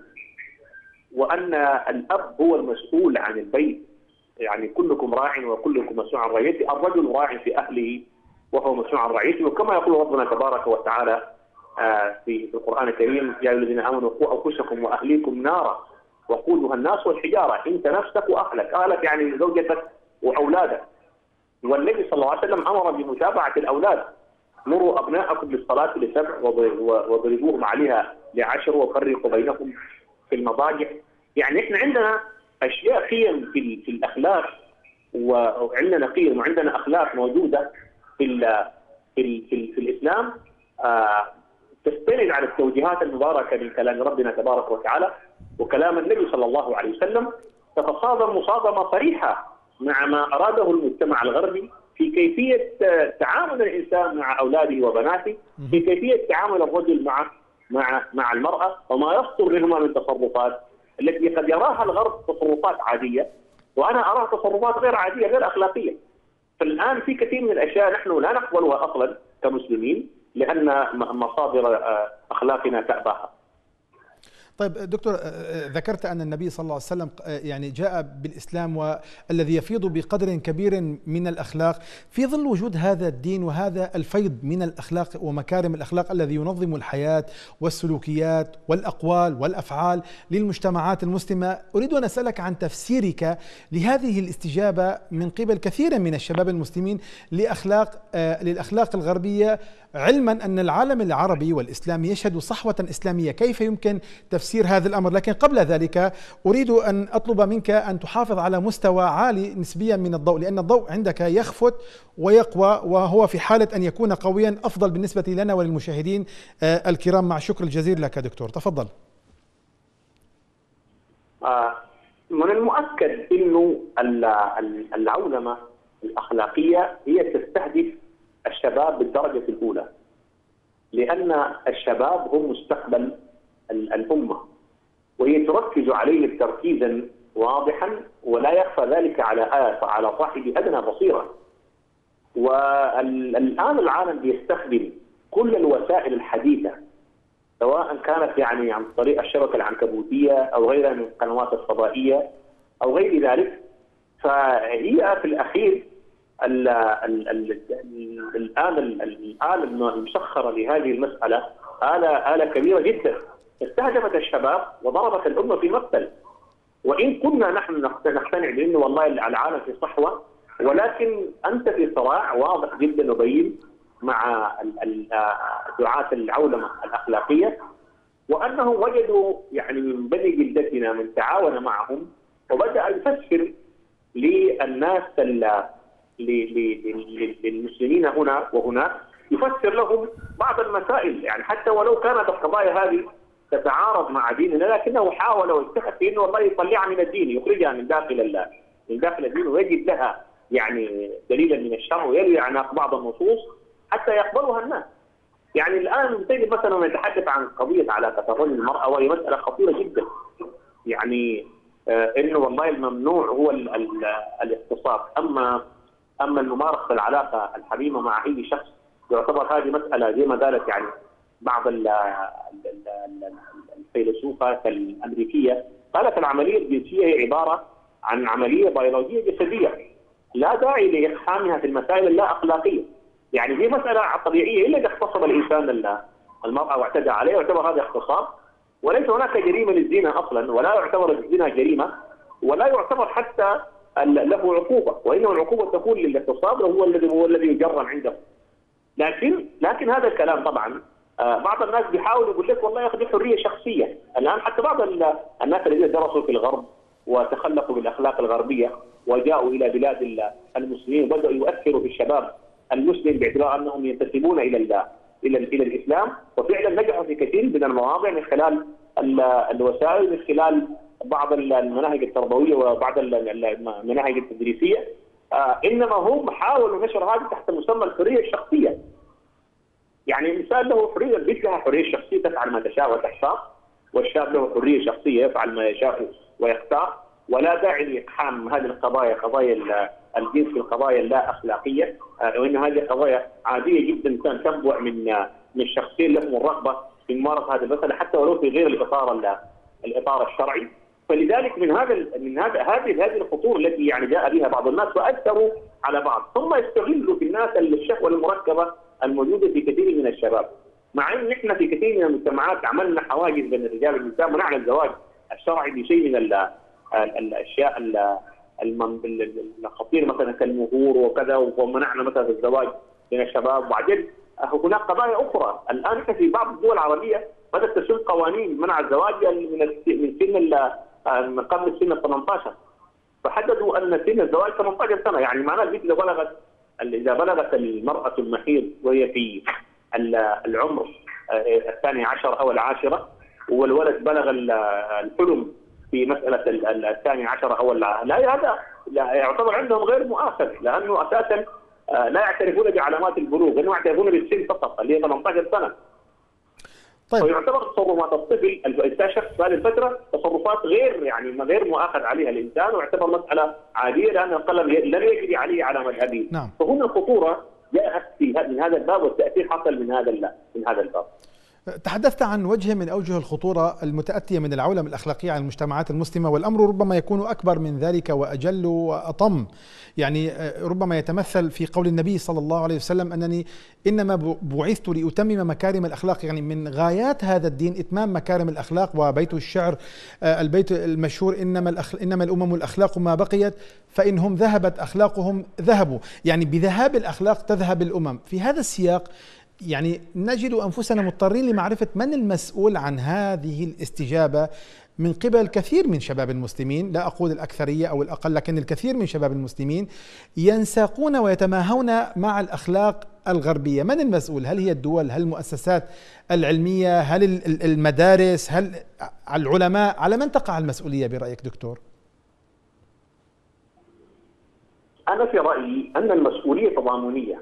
وأن الأب هو المسؤول عن البيت، يعني كلكم راع وكلكم مسؤول عن رعيته. الرجل راع في أهله وهو مسؤول عن رعيته، وكما يقول ربنا تبارك وتعالى في القرآن الكريم: يا أيها الذين آمنوا قوا أنفسكم وأهليكم نارا وقودها الناس والحجارة. أنت نفسك وأهلك، أهلك يعني زوجتك وأولادك. والنبي صلى الله عليه وسلم أمر بمتابعة الأولاد: مروا أبناءكم بالصلاة لسبع واضربوهم عليها لعشر وفرقوا بينهم في المضاجع. يعني احنا عندنا اشياء قيم في في الاخلاق، وعندنا قيم وعندنا اخلاق موجوده في ال في ال في, ال في الاسلام آه تستند على التوجيهات المباركه من كلام ربنا تبارك وتعالى وكلام النبي صلى الله عليه وسلم، تتصادم مصادمه صريحه مع ما اراده المجتمع الغربي في كيفيه تعامل الانسان مع اولاده وبناته، في كيفيه تعامل الرجل مع مع مع المرأة، وما يصدر منهما من تصرفات التي قد يراها الغرب تصرفات عادية وأنا أراها تصرفات غير عادية غير أخلاقية. فالآن في كثير من الأشياء نحن لا نقبلها أصلا كمسلمين لأن مصادر أخلاقنا تأباها. طيب دكتور، ذكرت أن النبي صلى الله عليه وسلم يعني جاء بالإسلام والذي يفيض بقدر كبير من الأخلاق. في ظل وجود هذا الدين وهذا الفيض من الأخلاق ومكارم الأخلاق الذي ينظم الحياة والسلوكيات والأقوال والأفعال للمجتمعات المسلمة، أريد أن أسألك عن تفسيرك لهذه الاستجابة من قبل كثير من الشباب المسلمين لأخلاق للأخلاق الغربية، علما أن العالم العربي والإسلامي يشهد صحوة إسلامية. كيف يمكن تفسير هذا الأمر؟ لكن قبل ذلك أريد أن أطلب منك أن تحافظ على مستوى عالي نسبيا من الضوء، لأن الضوء عندك يخفت ويقوى، وهو في حالة أن يكون قويا أفضل بالنسبة لنا وللمشاهدين الكرام. مع الشكر الجزيل لك دكتور، تفضل. من المؤكد أنه العولمة الأخلاقية هي تستهدف الشباب بالدرجة الأولى، لأن الشباب هم مستقبل الأمة، وهي تركز عليه تركيزا واضحا ولا يخفى ذلك على على صاحب أدنى بصيرة. والآن العالم بيستخدم كل الوسائل الحديثة، سواء كانت يعني عن طريق الشبكة العنكبوتية أو غيرها من القنوات الفضائية أو غير ذلك. فهي في الأخير الآن الآلة المسخرة لهذه المسألة آلة آلة كبيرة جدا استهدفت الشباب وضربت الأمة في مقتل. وإن كنا نحن نقتنع بأنه والله العالم في صحوة، ولكن أنت في صراع واضح جدا وبين مع دعاة العولمة الأخلاقية، وأنهم وجدوا يعني من بني جلدتنا من تعاون معهم وبدأ يفسر للناس للمسلمين هنا وهناك، يفسر لهم بعض المسائل، يعني حتى ولو كانت القضايا هذه تتعارض مع ديننا، لكنه حاول واجتهد في انه والله يطلعها من الدين، يخرجها من داخل من داخل الدين، ويجد لها يعني دليلا من الشرع ويروي عنها بعض النصوص حتى يقبلها الناس. يعني الان تجد مثلا نتحدث عن قضيه علاقه الرجل والمراه، وهي مساله خطيره جدا. يعني آه انه والله الممنوع هو ال ال الاغتصاب، اما اما الممارسه العلاقه الحميمه مع اي شخص يعتبر هذه مساله زي ما قالت يعني بعض الفيلسوفات الامريكيه، قالت العمليه الجنسيه هي عباره عن عمليه بيولوجيه جسديه لا داعي لاقحامها في المسائل اللا اخلاقيه. يعني هي مساله طبيعيه، الا اذا اغتصب الانسان المراه واعتدى عليه يعتبر هذا اغتصاب، وليس هناك جريمه للزنا اصلا، ولا يعتبر الزنا جريمه، ولا يعتبر حتى له عقوبه، وانما العقوبه تكون للاغتصاب وهو الذي هو الذي يجرم عنده. لكن لكن هذا الكلام طبعا آه بعض الناس بيحاولوا يقول لك والله يا اخي دي حريه شخصيه. الان حتى بعض الناس الذين درسوا في الغرب وتخلقوا بالاخلاق الغربيه وجاءوا الى بلاد المسلمين وبداوا يؤثروا في الشباب المسلم باعتبار انهم ينتسبون الى الى الى الاسلام، وفعلا نجحوا في كثير من المواضع من خلال الوسائل، من خلال بعض المناهج التربويه وبعض المناهج التدريسيه. آه انما هم حاولوا نشر هذا تحت مسمى الحريه الشخصيه. يعني الانسان له حريه، البنت لها حريه شخصيه تفعل ما تشاء وتختار، والشاب له حريه شخصيه يفعل ما يشاء ويختار، ولا داعي لاقحام هذه القضايا قضايا الجنس في القضايا اللا اخلاقيه، آه وان هذه قضايا عاديه جدا كان تنبع من من الشخصين لهم الرغبه في ممارسه هذه المساله حتى ولو في غير الاطار الاطار الشرعي. فلذلك من هذا من هذا هذه هذه الخطوره التي يعني جاء بها بعض الناس واثروا على بعض، ثم يستغلوا في الناس الشهوه المركبه الموجوده في كثير من الشباب. مع ان احنا في كثير من المجتمعات عملنا حواجز بين الرجال والنساء، منعنا الزواج الشرعي بشيء من الاشياء الخطيره مثلا كالمهور وكذا، ومنعنا مثلا الزواج بين الشباب. وبعدين هناك قضايا اخرى الان احنا في بعض الدول العربيه بدات تسن قوانين منع الزواج من من سن من قبل سن ثمانية عشر، فحددوا ان سن الزواج ثمانية عشر سنه. يعني معناه البنت اذا بلغت اذا بلغت المراه المحيض وهي في العمر الثاني عشر او العاشره، والولد بلغ الحلم في مساله الثاني عشر او لا، هذا يعتبر عندهم غير مؤاخذ، لانه اساسا لا يعترفون بعلامات البلوغ، انهم يعترفون بالسن فقط اللي هي ثمانية عشر سنه. طيب. ويعتبر تصرفات الطفل الشخص في هذه الفتره تصرفات غير يعني غير مؤاخذ عليها الانسان، ويعتبر مساله عاديه لان القلم لم يجري عليه علامه هذه. نعم. فهنا الخطوره جاءت في من هذا الباب، والتاثير حصل من هذا من هذا الباب. تحدثت عن وجه من أوجه الخطورة المتأتية من العولمة الأخلاقية على المجتمعات المسلمة، والأمر ربما يكون أكبر من ذلك وأجل وأطم. يعني ربما يتمثل في قول النبي صلى الله عليه وسلم أنني إنما بعثت لأتمم مكارم الأخلاق. يعني من غايات هذا الدين إتمام مكارم الأخلاق، وبيت الشعر البيت المشهور إنما, الأخ... إنما الأمم الأخلاق ما بقيت فإنهم ذهبت أخلاقهم ذهبوا. يعني بذهاب الأخلاق تذهب الأمم. في هذا السياق يعني نجد أنفسنا مضطرين لمعرفة من المسؤول عن هذه الاستجابة من قبل كثير من شباب المسلمين، لا أقول الأكثرية أو الأقل، لكن الكثير من شباب المسلمين ينساقون ويتماهون مع الأخلاق الغربية. من المسؤول؟ هل هي الدول؟ هل المؤسسات العلمية؟ هل المدارس؟ هل العلماء؟ على من تقع المسؤولية برأيك دكتور؟ أنا في رأيي أن المسؤولية تضامنية،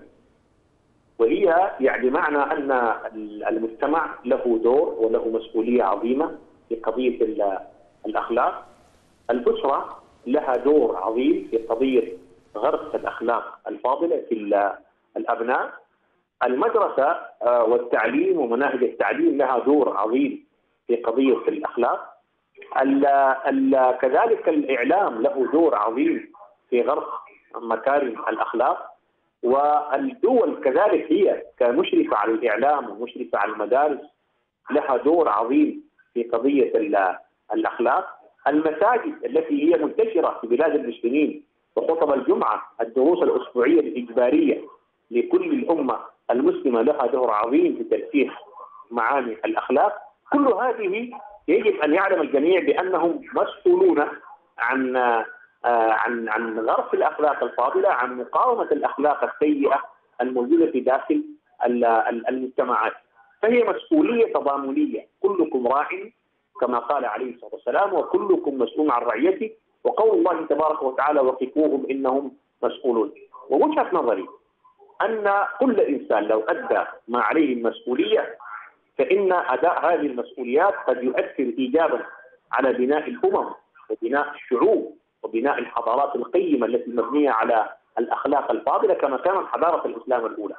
وهي يعني معنى أن المجتمع له دور وله مسؤولية عظيمة في قضيه الاخلاق. الاسره لها دور عظيم في قضيه غرس الاخلاق الفاضله في الابناء. المدرسه والتعليم ومناهج التعليم لها دور عظيم في قضيه الاخلاق. ال ال كذلك الاعلام له دور عظيم في غرس مكارم الاخلاق، والدول كذلك هي كمشرفه على الاعلام ومشرفه على المدارس لها دور عظيم في قضيه الاخلاق. المساجد التي هي منتشره في بلاد المسلمين وخطب الجمعه، الدروس الاسبوعيه الاجباريه لكل الامه المسلمه لها دور عظيم في ترسيخ معاني الاخلاق. كل هذه يجب ان يعلم الجميع بانهم مسؤولون عن عن عن غرس الاخلاق الفاضله، عن مقاومه الاخلاق السيئه الموجوده في داخل المجتمعات. فهي مسؤوليه تضامنيه، كلكم راع كما قال عليه الصلاه والسلام وكلكم مسؤول عن رعيته، وقول الله تبارك وتعالى وقفوهم انهم مسؤولون. ووجهه نظري ان كل انسان لو ادى ما عليه المسؤوليه فان اداء هذه المسؤوليات قد يؤثر ايجابا على بناء الامم وبناء الشعوب وبناء الحضارات القيمه التي مبنيه على الاخلاق الفاضله كما كانت حضاره الاسلام الاولى.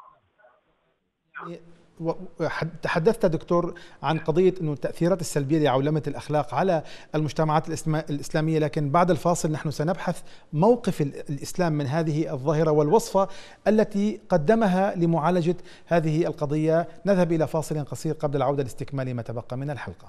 تحدثت دكتور عن قضية أنه التأثيرات السلبية لعولمة الأخلاق على المجتمعات الإسلامية، لكن بعد الفاصل نحن سنبحث موقف الإسلام من هذه الظاهرة والوصفة التي قدمها لمعالجة هذه القضية. نذهب إلى فاصل قصير قبل العودة لاستكمال ما تبقى من الحلقة.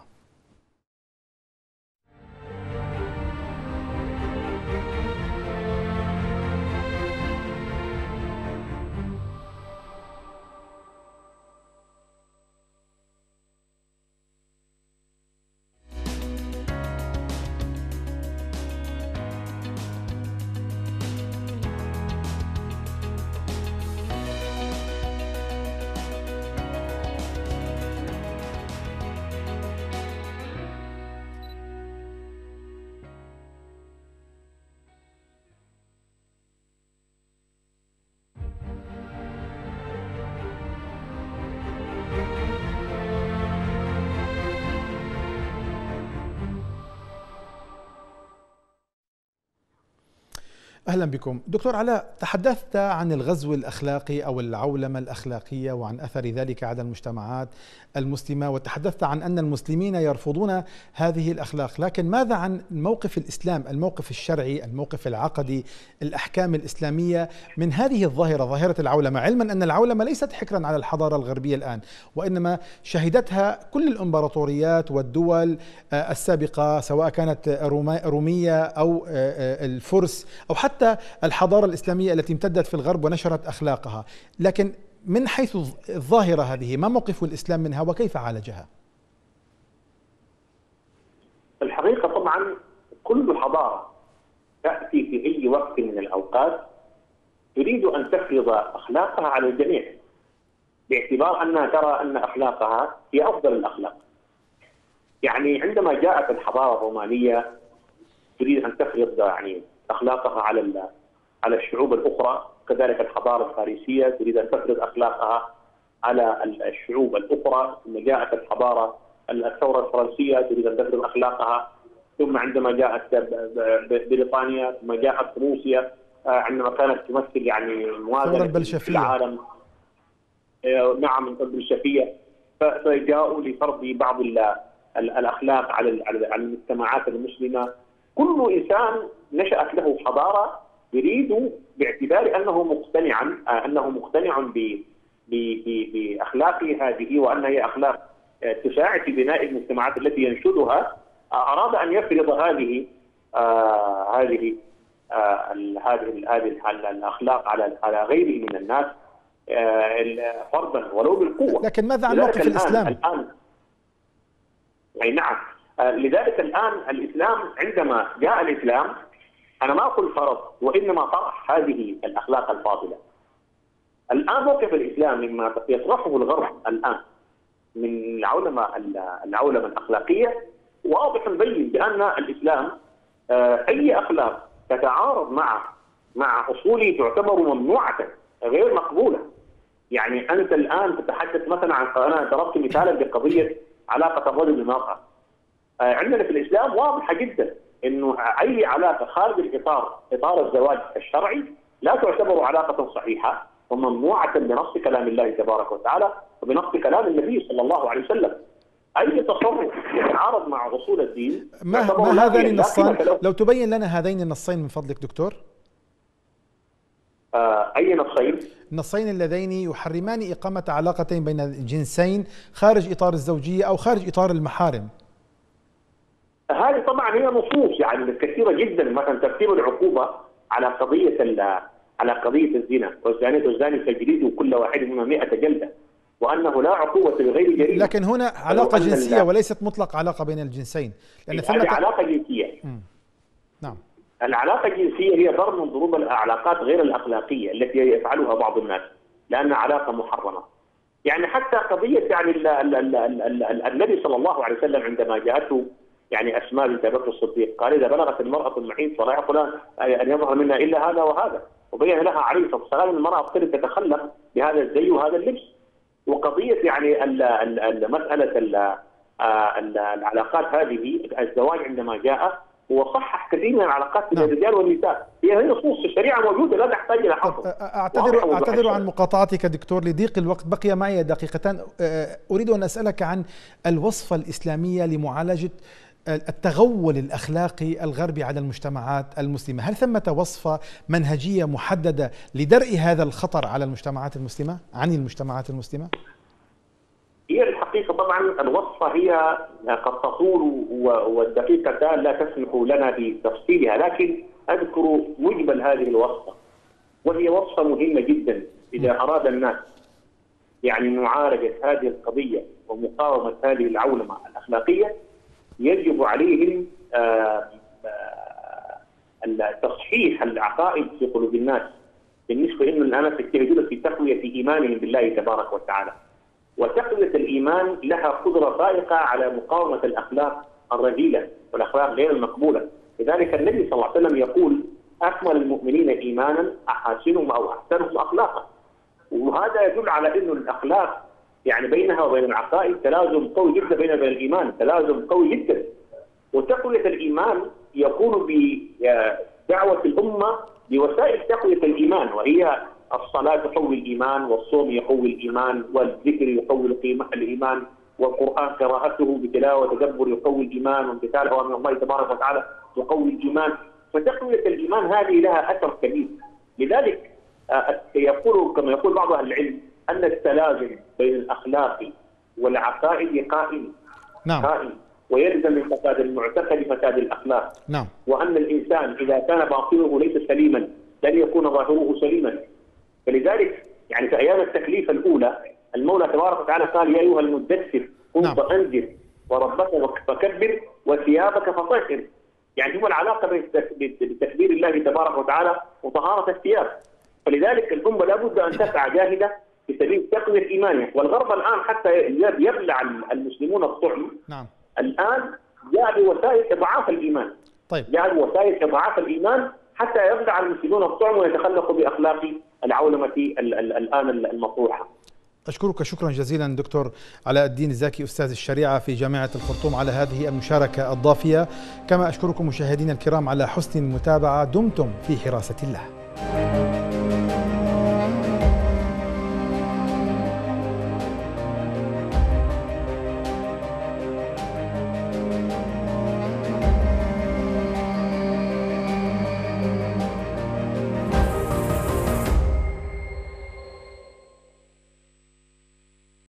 أهلا بكم. دكتور علاء، تحدثت عن الغزو الأخلاقي أو العولمة الأخلاقية وعن أثر ذلك على المجتمعات المسلمة، وتحدثت عن أن المسلمين يرفضون هذه الأخلاق، لكن ماذا عن موقف الإسلام، الموقف الشرعي، الموقف العقدي، الأحكام الإسلامية من هذه الظاهرة، ظاهرة العولمة، علما أن العولمة ليست حكرا على الحضارة الغربية الآن، وإنما شهدتها كل الإمبراطوريات والدول السابقة سواء كانت رومية أو الفرس أو حتى حتى الحضارة الإسلامية التي امتدت في الغرب ونشرت أخلاقها. لكن من حيث الظاهرة هذه، ما موقف الإسلام منها وكيف عالجها؟ الحقيقة طبعا كل حضارة تأتي في أي وقت من الأوقات تريد أن تفرض أخلاقها على الجميع باعتبار أنها ترى أن أخلاقها هي أفضل الأخلاق. يعني عندما جاءت الحضارة الرومانية تريد أن تفرض يعني أخلاقها على على الشعوب الأخرى، كذلك الحضارة الفارسية تريد أن تفرض أخلاقها على الشعوب الأخرى، ثم جاءت الحضارة الثورة الفرنسية تريد أن تفرض أخلاقها، ثم عندما جاءت بريطانيا، ثم جاءت روسيا عندما كانت تمثل يعني موازنة في العالم. نعم، البلشفية، فجاءوا لفرض بعض الأخلاق على على المجتمعات المسلمة. كل إنسان نشأت له حضارة يريد باعتبار أنه مقتنعا أنه مقتنع بأخلاقه هذه وأنها هي أخلاق تساعد في بناء المجتمعات التي ينشدها، أراد أن يفرض هذه آه هذه آه هذه هذه الأخلاق على على غيره من الناس آه فرضا ولو بالقوة. لكن ماذا عن موقف الإسلام؟ الآن أي نعم، لذلك الآن الإسلام عندما جاء الإسلام أنا ما أقول فرض وإنما طرح هذه الأخلاق الفاضلة. الآن موقف الإسلام مما يطرحه الغرب الآن من العولمة العولمة الأخلاقية واضح مبين بأن الإسلام أي أخلاق تتعارض مع مع أصوله تعتبر ممنوعة غير مقبولة. يعني أنت الآن تتحدث مثلا عن، أنا ضربت مثالا بقضية علاقة الرجل بالمرأة. عندنا في الاسلام واضحه جدا انه اي علاقه خارج الاطار اطار الزواج الشرعي لا تعتبر علاقه صحيحه وممنوعه بنص كلام الله تبارك وتعالى وبنص كلام النبي صلى الله عليه وسلم. اي تصرف يتعارض مع اصول الدين ما, ما هذان النصين؟ لو تبين لنا هذين النصين من فضلك دكتور. آه اي نصين؟ النصين اللذين يحرمان اقامه علاقتين بين الجنسين خارج اطار الزوجيه او خارج اطار المحارم. هذه طبعا هي نصوص يعني كثيره جدا، مثلا ترتيب العقوبه على قضيه على قضيه الزنا، والزانيه والزاني فاجلدوا كل واحد منهم مئة جلده، وانه لا عقوبه بغير جريمه. لكن هنا علاقه جنسيه وليست مطلق علاقه بين الجنسين، لان ثمة علاقه جنسيه. مم. نعم. العلاقه الجنسيه هي ضرب من ضروب العلاقات غير الاخلاقيه التي يفعلها بعض الناس لانها علاقه محرمه. يعني حتى قضيه يعني ال ال ال ال ال النبي صلى الله عليه وسلم عندما جاءته يعني اسماء بنت ابي بكر الصديق قال اذا بلغت المراه المحيض فلا يحق ان يظهر منها الا هذا وهذا، وبين لها عليه الصلاه والسلام ان المراه افترض تتخلق بهذا الزي وهذا اللبس. وقضيه يعني مساله العلاقات هذه الزواج عندما جاء هو صحح كثير من العلاقات بين الرجال والنساء، هي هي نصوص الشريعه موجوده لا تحتاج الى حصر. اعتذر اعتذر عن مقاطعتك دكتور لضيق الوقت، بقي معي دقيقتان. اريد ان اسالك عن الوصفه الاسلاميه لمعالجه التغول الأخلاقي الغربي على المجتمعات المسلمة. هل ثمة وصفة منهجية محددة لدرء هذا الخطر على المجتمعات المسلمة عن المجتمعات المسلمة؟ هي الحقيقة طبعا الوصفة هي قد تطول والدقيقة لا تسمح لنا بتفصيلها، لكن أذكر مجمل هذه الوصفة، وهي وصفة مهمة جدا إذا أراد الناس يعني معالجة هذه القضية ومقاومة هذه العولمة الأخلاقية. يجب عليهم تصحيح العقائد في قلوب الناس بالنسبه انه الناس يجتهدون في تقويه ايمانهم بالله تبارك وتعالى. وتقويه الايمان لها قدره فائقه على مقاومه الاخلاق الرذيله والاخلاق غير المقبوله. لذلك النبي صلى الله عليه وسلم يقول: اكمل المؤمنين ايمانا احاسنهم او احسنهم اخلاقا. وهذا يدل على انه الاخلاق يعني بينها وبين العقائد تلازم قوي جدا، بينها وبين الايمان تلازم قوي جدا. وتقويه الايمان يكون بدعوه الامه بوسائل تقويه الايمان، وهي الصلاه تقوي الايمان، والصوم يقوي الايمان، والذكر يقوي الايمان، والقران قراءته بتلاوه وتدبر يقوي الايمان، وامتثال اوامر الله تبارك وتعالى يقوي الايمان. فتقويه الايمان هذه لها اثر كبير. لذلك يقول كما يقول بعض اهل العلم أن التلازم بين الأخلاق والعقائد قائم. نعم. قائم، ويلزم من فساد المعتقد فساد الأخلاق. نعم. وأن الإنسان إذا كان باطنه ليس سليما لن يكون ظاهره سليما. فلذلك يعني في أيام التكليف الأولى المولى تبارك وتعالى قال: يا أيها المدثر قم فأنذر وربك فكبر وثيابك فطهر. يعني هو العلاقة بين تكبير الله تبارك وتعالى وطهارة الثياب. فلذلك الأمة لابد أن تسعى جاهدة في سبيل تقوية إيمانها. والغرب الآن حتى يبلع المسلمون الطعم. نعم. الآن جاء بوسائل إضعاف الإيمان. طيب. جاء بوسائل إضعاف الإيمان حتى يبلع المسلمون الطعم ويتخلقوا بأخلاق العولمة الآن المطروحة. أشكرك شكرا جزيلا دكتور علاء الدين الزاكي أستاذ الشريعة في جامعة الخرطوم على هذه المشاركة الضافية. كما أشكركم مشاهدينا الكرام على حسن المتابعة. دمتم في حراسة الله.